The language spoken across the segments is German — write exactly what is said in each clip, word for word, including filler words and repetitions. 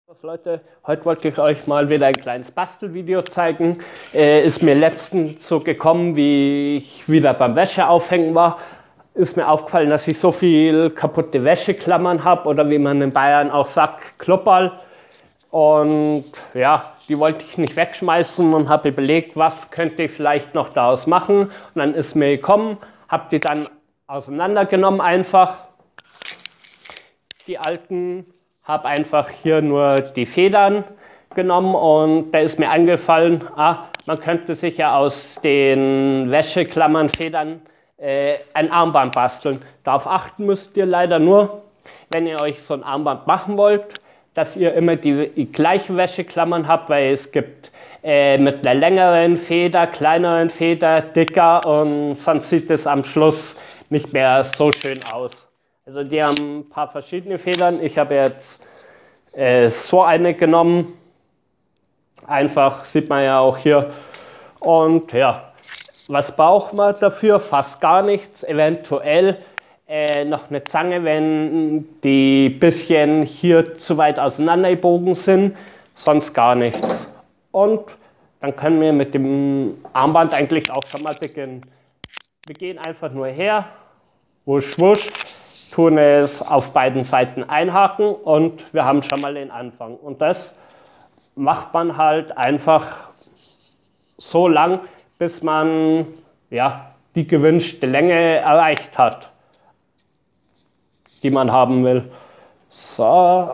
Leute, heute wollte ich euch mal wieder ein kleines Bastelvideo zeigen. Äh, ist mir letztens so gekommen, wie ich wieder beim Wäscheaufhängen war, ist mir aufgefallen, dass ich so viel kaputte Wäscheklammern habe oder wie man in Bayern auch sagt, Klopperl. Und ja, die wollte ich nicht wegschmeißen und habe überlegt, was könnte ich vielleicht noch daraus machen. Und dann ist mir gekommen, habe die dann auseinandergenommen einfach, die alten. Habe einfach hier nur die Federn genommen und da ist mir eingefallen, ah, man könnte sich ja aus den Wäscheklammern, Federn äh, ein Armband basteln. Darauf achten müsst ihr leider nur, wenn ihr euch so ein Armband machen wollt, dass ihr immer die, die gleichen Wäscheklammern habt, weil es gibt äh, mit einer längeren Feder, kleineren Feder, dicker und sonst sieht es am Schluss nicht mehr so schön aus. Also die haben ein paar verschiedene Federn. Ich habe jetzt äh, so eine genommen. Einfach, sieht man ja auch hier. Und ja, was braucht man dafür? Fast gar nichts. Eventuell äh, noch eine Zange, wenn die bisschen hier zu weit auseinandergebogen sind. Sonst gar nichts. Und dann können wir mit dem Armband eigentlich auch schon mal beginnen. Wir gehen einfach nur her, wusch, wusch. Tun es auf beiden Seiten einhaken und wir haben schon mal den Anfang. Und das macht man halt einfach so lang, bis man ja, die gewünschte Länge erreicht hat, die man haben will. So.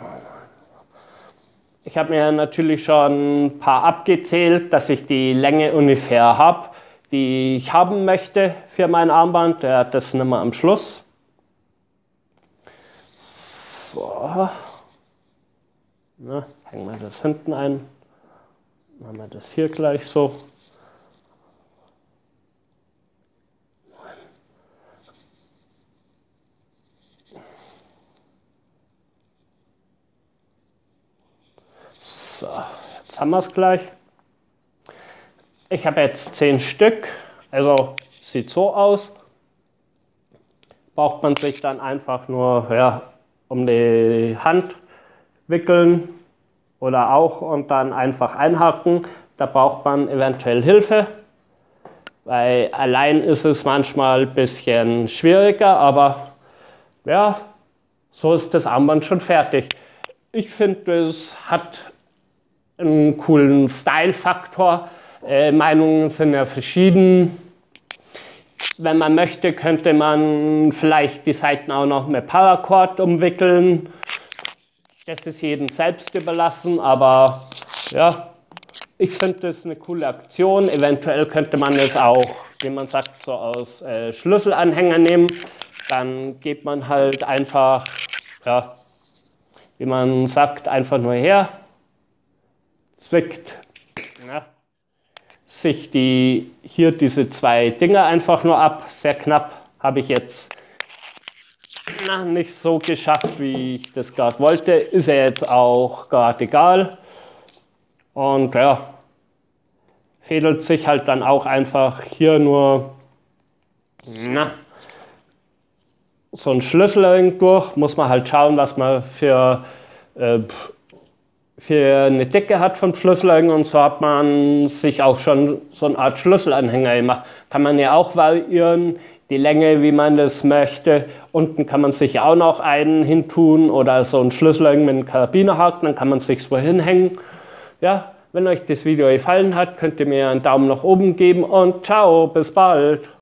Ich habe mir natürlich schon ein paar abgezählt, dass ich die Länge ungefähr habe, die ich haben möchte für mein Armband. Der hat das nicht mehr am Schluss. So, na, hängen wir das hinten ein, machen wir das hier gleich so. So, jetzt haben wir es gleich. Ich habe jetzt zehn Stück, also sieht so aus. Braucht man sich dann einfach nur, ja, um die Hand wickeln oder auch und dann einfach einhaken. Da braucht man eventuell Hilfe, weil allein ist es manchmal ein bisschen schwieriger, aber ja, so ist das Armband schon fertig. Ich finde, es hat einen coolen Style-Faktor. Äh, Meinungen sind ja verschieden. Wenn man möchte, könnte man vielleicht die Seiten auch noch mit Paracord umwickeln. Das ist jedem selbst überlassen, aber ja, ich finde das eine coole Aktion. Eventuell könnte man es auch, wie man sagt, so aus äh, Schlüsselanhänger nehmen. Dann geht man halt einfach, ja, wie man sagt, einfach nur her, zwickt, ja, sich die, hier diese zwei Dinger einfach nur ab. Sehr knapp, habe ich jetzt na, nicht so geschafft, wie ich das gerade wollte. Ist ja jetzt auch gerade egal. Und ja, fädelt sich halt dann auch einfach hier nur na, so ein Schlüsselring durch. Muss man halt schauen, was man für äh, für eine Dicke hat vom Schlüsselring, und so hat man sich auch schon so eine Art Schlüsselanhänger gemacht. Kann man ja auch variieren, die Länge, wie man das möchte. Unten kann man sich auch noch einen hintun oder so ein Schlüsselring mit einem Karabinerhaken, dann kann man sich so hinhängen. Ja, wenn euch das Video gefallen hat, könnt ihr mir einen Daumen nach oben geben und ciao, bis bald.